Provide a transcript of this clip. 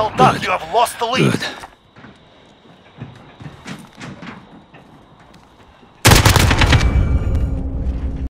Vessel Duck, you have lost the lead. Good.